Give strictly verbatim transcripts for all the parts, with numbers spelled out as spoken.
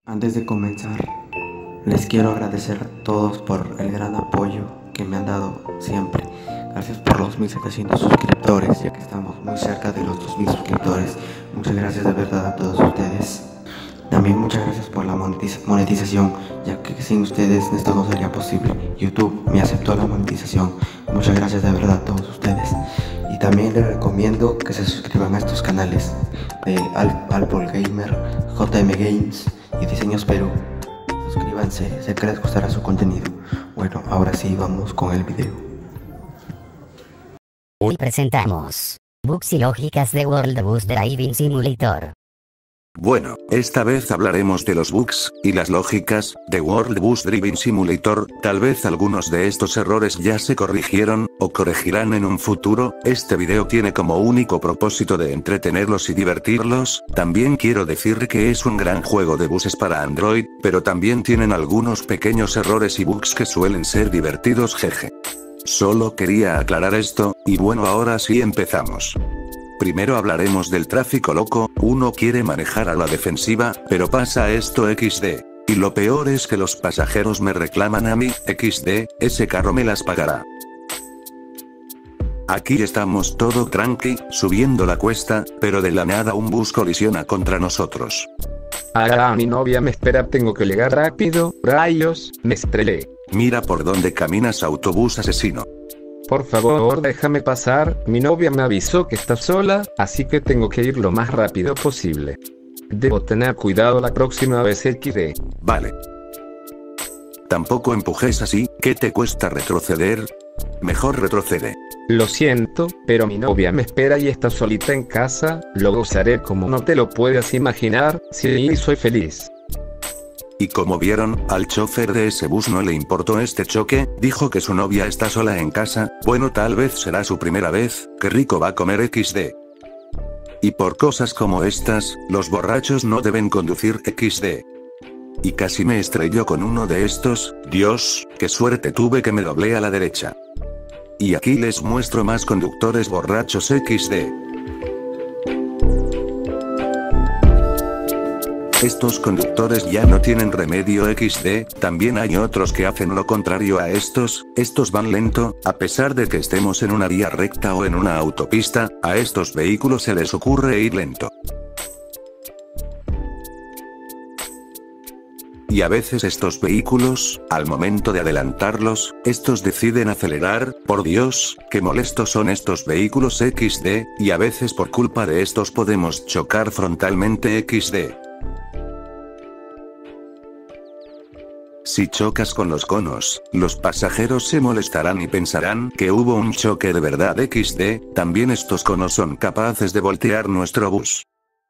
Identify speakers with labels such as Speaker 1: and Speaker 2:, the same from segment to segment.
Speaker 1: Antes de comenzar, les quiero agradecer a todos por el gran apoyo que me han dado siempre. Gracias por los mil setecientos suscriptores, ya que estamos muy cerca de los dos mil suscriptores. Muchas gracias de verdad a todos ustedes. También muchas gracias por la monetiz- monetización, ya que sin ustedes esto no sería posible. YouTube me aceptó la monetización. Muchas gracias de verdad a todos ustedes. Y también les recomiendo que se suscriban a estos canales de Al Alpol Gamer, J M Games y Diseños Perú. Suscríbanse, sé que les gustará su contenido. Bueno, ahora sí, vamos con el video.
Speaker 2: Hoy presentamos bugs y lógicas de World Bus Driving Simulator.
Speaker 3: Bueno, esta vez hablaremos de los bugs y las lógicas de World Bus Driving Simulator. Tal vez algunos de estos errores ya se corrigieron o corregirán en un futuro. Este video tiene como único propósito de entretenerlos y divertirlos. También quiero decir que es un gran juego de buses para Android, pero también tienen algunos pequeños errores y bugs que suelen ser divertidos, jeje. Solo quería aclarar esto, y bueno, ahora sí empezamos. Primero hablaremos del tráfico loco. Uno quiere manejar a la defensiva, pero pasa esto equis de. Y lo peor es que los pasajeros me reclaman a mí, equis de, ese carro me las pagará. Aquí estamos todo tranqui, subiendo la cuesta, pero de la nada un bus colisiona contra nosotros.
Speaker 4: Ah, mi novia me espera, tengo que llegar rápido, rayos, me estrellé.
Speaker 3: Mira por dónde caminas, autobús asesino.
Speaker 4: Por favor, déjame pasar, mi novia me avisó que está sola, así que tengo que ir lo más rápido posible. Debo tener cuidado la próxima vez, equis de.
Speaker 3: Vale. Tampoco empujes así, ¿qué te cuesta retroceder? Mejor retrocede.
Speaker 4: Lo siento, pero mi novia me espera y está solita en casa, lo gozaré como no te lo puedes imaginar, sí, soy feliz.
Speaker 3: Y como vieron, al chofer de ese bus no le importó este choque, dijo que su novia está sola en casa. Bueno, tal vez será su primera vez, qué rico va a comer equis de. Y por cosas como estas, los borrachos no deben conducir equis de. Y casi me estrelló con uno de estos, Dios, qué suerte tuve que me doblé a la derecha. Y aquí les muestro más conductores borrachos equis de. Estos conductores ya no tienen remedio equis de, también hay otros que hacen lo contrario a estos, estos van lento, a pesar de que estemos en una vía recta o en una autopista, a estos vehículos se les ocurre ir lento. Y a veces estos vehículos, al momento de adelantarlos, estos deciden acelerar. Por Dios, qué molestos son estos vehículos equis de, y a veces por culpa de estos podemos chocar frontalmente equis de. Si chocas con los conos, los pasajeros se molestarán y pensarán que hubo un choque de verdad equis de, también estos conos son capaces de voltear nuestro bus.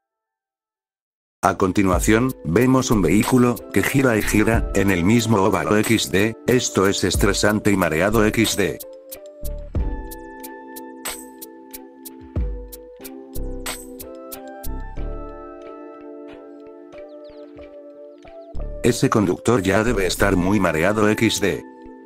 Speaker 3: A continuación, vemos un vehículo que gira y gira en el mismo óvalo equis de, esto es estresante y mareado equis de. Ese conductor ya debe estar muy mareado equis de.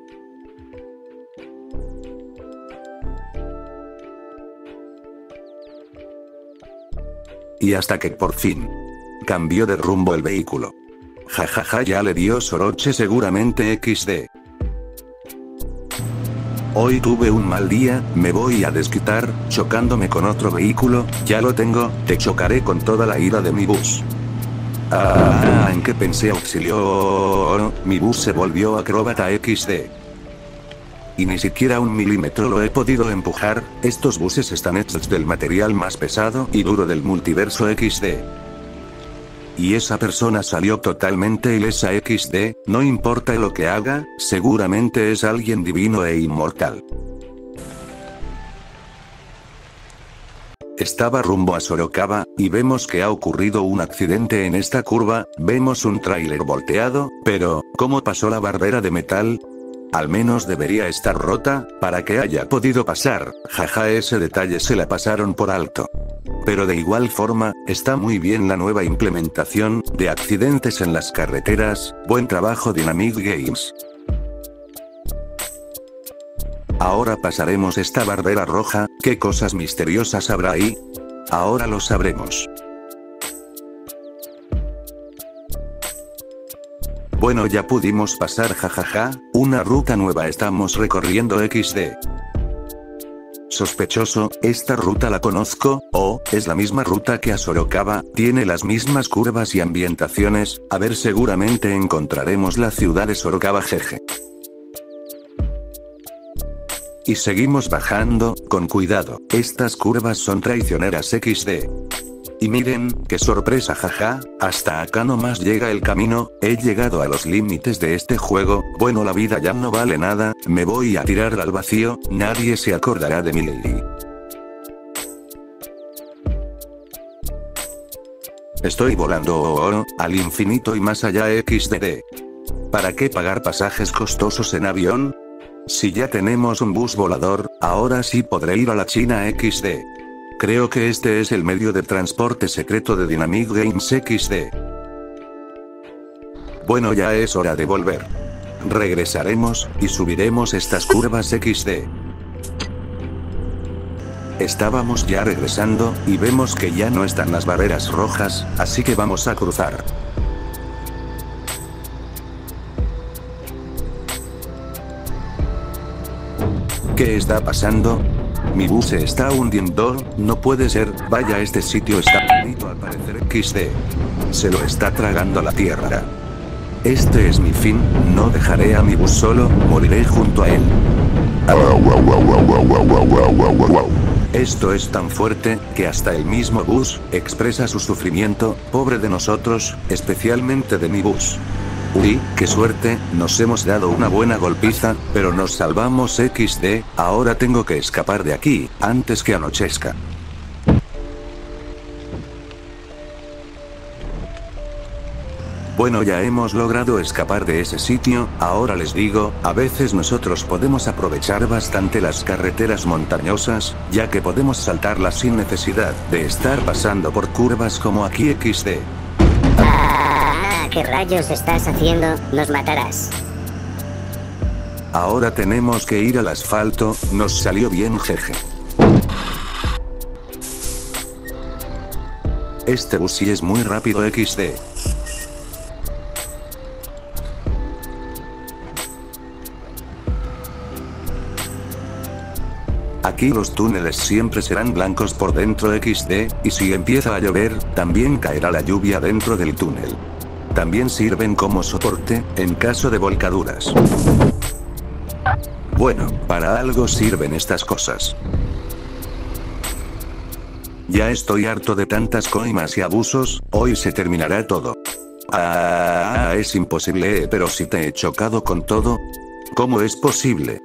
Speaker 3: Y hasta que por fin cambió de rumbo el vehículo. Jajaja, ja, ja, ya le dio soroche seguramente equis de. Hoy tuve un mal día, me voy a desquitar, chocándome con otro vehículo, ya lo tengo, te chocaré con toda la ira de mi bus. Ah, en que pensé auxilio, mi bus se volvió acróbata equis de. Y ni siquiera un milímetro lo he podido empujar, estos buses están hechos del material más pesado y duro del multiverso equis de. Y esa persona salió totalmente ilesa equis de, no importa lo que haga, seguramente es alguien divino e inmortal. Estaba rumbo a Sorocaba, y vemos que ha ocurrido un accidente en esta curva, vemos un tráiler volteado, pero, ¿cómo pasó la barrera de metal? Al menos debería estar rota, para que haya podido pasar, jaja, ese detalle se la pasaron por alto. Pero de igual forma, está muy bien la nueva implementación de accidentes en las carreteras, buen trabajo Dynamic Games. Ahora pasaremos esta barrera roja, ¿qué cosas misteriosas habrá ahí? Ahora lo sabremos. Bueno, ya pudimos pasar, jajaja, una ruta nueva estamos recorriendo equis de. Sospechoso, esta ruta la conozco, oh, es la misma ruta que a Sorocaba, tiene las mismas curvas y ambientaciones, a ver, seguramente encontraremos la ciudad de Sorocaba, jeje. Y seguimos bajando, con cuidado, estas curvas son traicioneras equis de. Y miren, qué sorpresa, jaja, hasta acá nomás llega el camino, he llegado a los límites de este juego, bueno, la vida ya no vale nada, me voy a tirar al vacío, nadie se acordará de mi lady. Estoy volando oh, oh, al infinito y más allá equis de. ¿Para qué pagar pasajes costosos en avión? Si ya tenemos un bus volador, ahora sí podré ir a la China equis de. Creo que este es el medio de transporte secreto de Dynamic Games equis de. Bueno, ya es hora de volver. Regresaremos, y subiremos estas curvas equis de. Estábamos ya regresando, y vemos que ya no están las barreras rojas, así que vamos a cruzar. ¿Qué está pasando? Mi bus se está hundiendo, no puede ser, vaya, este sitio está bonito al parecer equis de. Se lo está tragando la tierra. Este es mi fin, no dejaré a mi bus solo, moriré junto a él. Esto es tan fuerte, que hasta el mismo bus, expresa su sufrimiento, pobre de nosotros, especialmente de mi bus. Uy, qué suerte, nos hemos dado una buena golpiza, pero nos salvamos equis de, ahora tengo que escapar de aquí, antes que anochezca. Bueno, ya hemos logrado escapar de ese sitio, ahora les digo, a veces nosotros podemos aprovechar bastante las carreteras montañosas, ya que podemos saltarlas sin necesidad de estar pasando por curvas como aquí equis de.
Speaker 2: ¿Qué rayos estás haciendo? Nos matarás.
Speaker 3: Ahora tenemos que ir al asfalto, nos salió bien, jeje. Este bus sí es muy rápido equis de. Aquí los túneles siempre serán blancos por dentro equis de, y si empieza a llover, también caerá la lluvia dentro del túnel. También sirven como soporte, en caso de volcaduras. Bueno, para algo sirven estas cosas. Ya estoy harto de tantas coimas y abusos, hoy se terminará todo. Ah, es imposible, pero si te he chocado con todo. ¿Cómo es posible?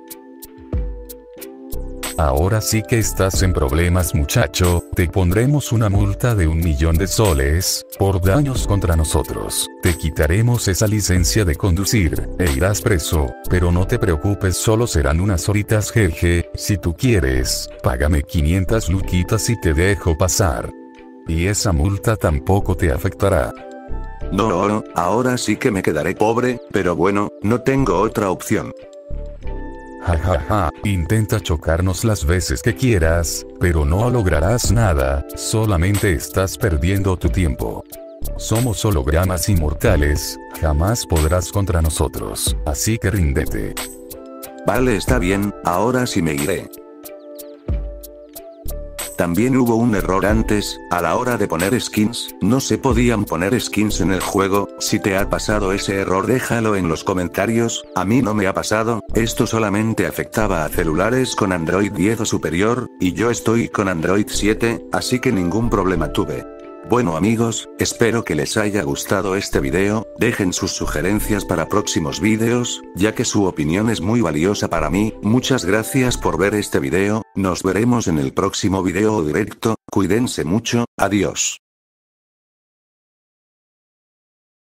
Speaker 5: Ahora sí que estás en problemas, muchacho, te pondremos una multa de un millón de soles, por daños contra nosotros, te quitaremos esa licencia de conducir, e irás preso, pero no te preocupes, solo serán unas horitas, jeje, si tú quieres, págame quinientas luquitas y te dejo pasar. Y esa multa tampoco te afectará.
Speaker 3: No, ahora sí que me quedaré pobre, pero bueno, no tengo otra opción.
Speaker 5: Ja ja ja, intenta chocarnos las veces que quieras, pero no lograrás nada, solamente estás perdiendo tu tiempo. Somos hologramas inmortales, jamás podrás contra nosotros, así que ríndete.
Speaker 3: Vale, está bien, ahora sí me iré. También hubo un error antes, a la hora de poner skins, no se podían poner skins en el juego, si te ha pasado ese error déjalo en los comentarios, a mí no me ha pasado, esto solamente afectaba a celulares con Android diez o superior, y yo estoy con Android siete, así que ningún problema tuve. Bueno amigos, espero que les haya gustado este video, dejen sus sugerencias para próximos vídeos, ya que su opinión es muy valiosa para mí, muchas gracias por ver este video, nos veremos en el próximo video o directo, cuídense mucho, adiós.